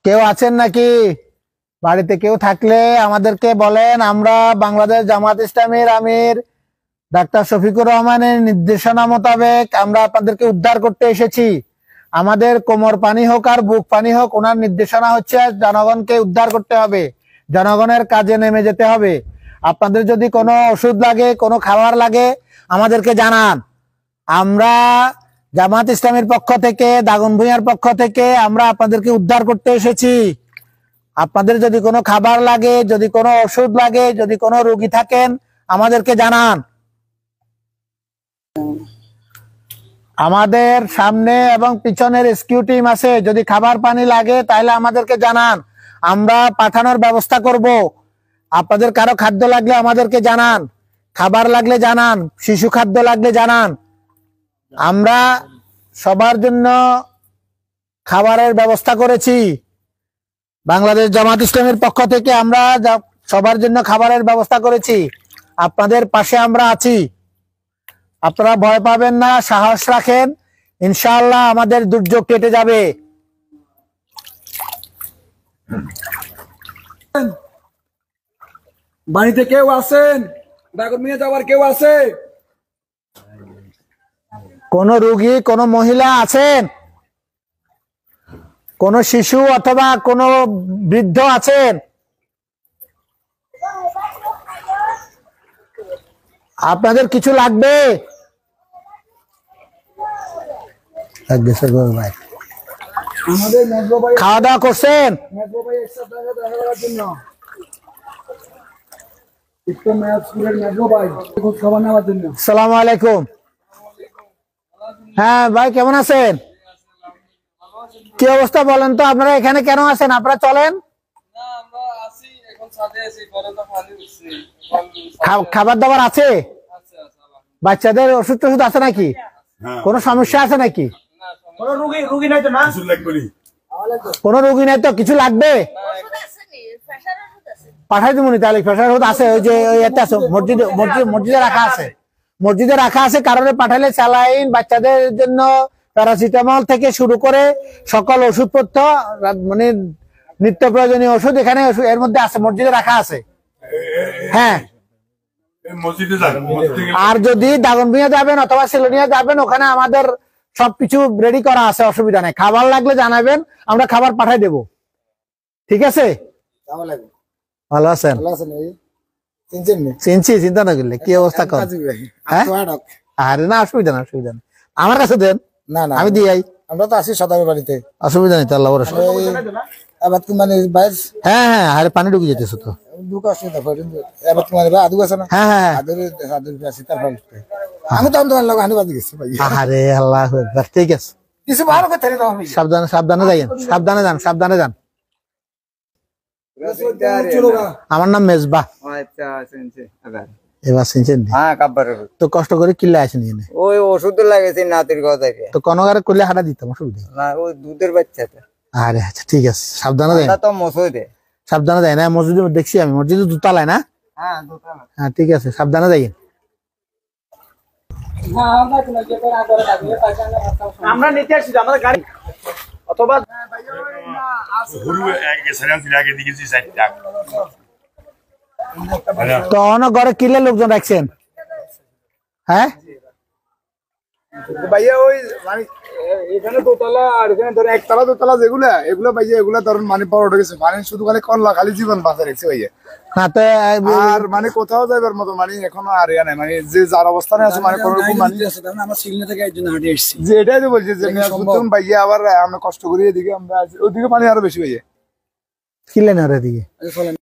কেউ আছেন নাকি? বাড়িতে কেউ থাকলে আমাদেরকে বলেন। আমরা বাংলাদেশ জামাত ইসলামীর আমির ডাক্তার শফিকুর রহমানের নির্দেশনা মোতাবেক আমরা আপনাদেরকে উদ্ধার করতে এসেছি। আমাদের কোমর পানি হোক আর বুক পানি হোক, ওনার নির্দেশনা হচ্ছে জনগণকে উদ্ধার করতে হবে, জনগণের কাজে নেমে যেতে হবে। আপনাদের যদি কোনো ওষুধ লাগে, কোনো খাবার লাগে, আমাদেরকে জানান। আমরা জামাত ইসলামের পক্ষ থেকে, দাগন ভূঁইয়ার পক্ষ থেকে আমরা আপনাদেরকে উদ্ধার করতে এসেছি। আপনাদের যদি কোনো খাবার লাগে, যদি কোনো ওষুধ লাগে, যদি কোনো রোগী থাকেন, আমাদেরকে জানান। আমাদের সামনে এবং পিছনে রেস্কিউ টিম আছে। যদি খাবার পানি লাগে তাহলে আমাদেরকে জানান, আমরা পাঠানোর ব্যবস্থা করব। আপনাদের কারো খাদ্য লাগলে আমাদেরকে জানান, খাবার লাগলে জানান, শিশু খাদ্য লাগলে জানান। আমরা সবার জন্য খাবারের ব্যবস্থা করেছি। বাংলাদেশ জামাত ইসলামের পক্ষ থেকে আমরা সবার জন্য খাবারের ব্যবস্থা করেছি। আপনাদের পাশে আমরা আছি। আপনারা ভয় পাবেন না, সাহস রাখেন, ইনশাআল্লাহ আমাদের দুর্যোগ কেটে যাবে। বাড়িতে কেউ আছেন? দাগন ভূঁইয়া যাওয়ার কেউ আছে? কোন রোগী, কোন মহিলা আছেন? কোন শিশু অথবা কোন বৃদ্ধ আছেন? আপনাদের কিছু লাগবে? আমাদের মেজো ভাই খাওয়া দাওয়া করছেন? মেজো ভাই একসাথে দেখা করার জন্য একটু মেজপুরের মেজো ভাই খোঁজ খবর নেওয়ার জন্য। আসসালামু আলাইকুম। হ্যাঁ ভাই, কেমন আছেন? কি অবস্থা বলেন তো? আপনারা এখানে কেন আছেন? আপনারা চলেন। খাবার দাবার আছে? বাচ্চাদের ওষুধ টষুধ আছে নাকি? কোনো সমস্যা আছে নাকি? কোনো রুগী নাই তো? কিছু লাগবে? পাঠাই দিব নি তাহলে। প্রেশার ওষুধ আছে, ওই যে এতে আছে, মসজিদে রাখা আছে। মসজিদে রাখা আছে, কারণে পাঠালে স্যালাইন, বাচ্চাদের জন্য প্যারাসিটামল থেকে শুরু করে সকল ওষুধপত্র, মানে নিত্য প্রয়োজনীয় ওষুধ এখানে এর মধ্যে আছে, মসজিদে রাখা আছে। হ্যাঁ, আর যদি দাগন ভূঁইয়া যাবেন অথবা সিলোনিয়া যাবেন, ওখানে আমাদের সবকিছু রেডি করা আছে, অসুবিধা নেই। খাবার লাগলে জানাবেন, আমরা খাবার পাঠাই দেব। ঠিক আছে? ভালো আছেন? চিনছি, চিন্তা না করলে। কি অবস্থা কর? আরে না, অসুবিধা না, অসুবিধা নেই। আমার কাছে দেন, না না আমি দিই। আমরা তো আছি সদাবের বাড়িতে, অসুবিধা নেই। আল্লাহ হ্যাঁ হ্যাঁ, আরে পানি ঢুকে যেতেছে তো। আরে আল্লাহ, ঠিক আছে, সাবধানে সাবধানে যাইয়েন, সাবধানে যান, সাবধানে যান। আমার নাম মেজবা। এবার চিনছেন? তো কষ্ট করে কিল্লা আসেন এখানে। ওই ওষুধ লাগেছে নাতির কথা। তো কনগারে করলে হাঁটা দিতাম, অসুবিধা না, ওই দুধের বাচ্চা। আরে আচ্ছা, ঠিক আছে, সাবধানে যাই। তো মসজিদে সাবধানে যাই না, মসজিদে দেখছি আমি, মসজিদে দুতলায় না? হ্যাঁ ঠিক আছে, সাবধানে যাই। আমরা নিতে আসছি আমাদের গাড়ি অথবা তো ঘরে কিলে লোকজন রাখছেন? হ্যাঁ ভাইয়া, ওই মানে এখানে দোতলা আর এখানে ধরেন একতলা দোতলা যেগুলা, এগুলো ভাইয়া এগুলা ধরুন মানে বড় হয়ে গেছে, মানে শুধু খালি কল্লা, খালি জীবন বাঁচা রেখেছে ভাইয়া। আর মানে কোথাও যাইবার মতো মানে এখনো আর ইয়া নাই, মানে যে যার অবস্থানে আছে, মানে কোন রকম মানে আমরা সিলনা থেকে একজন হাঁটে এসেছি, যে এটাই তো বলছি যে ভাইয়া আবার আমরা কষ্ট করি এদিকে, আমরা ওইদিকে পানি আরো বেশি ভাইয়া। কিলে না এদিকে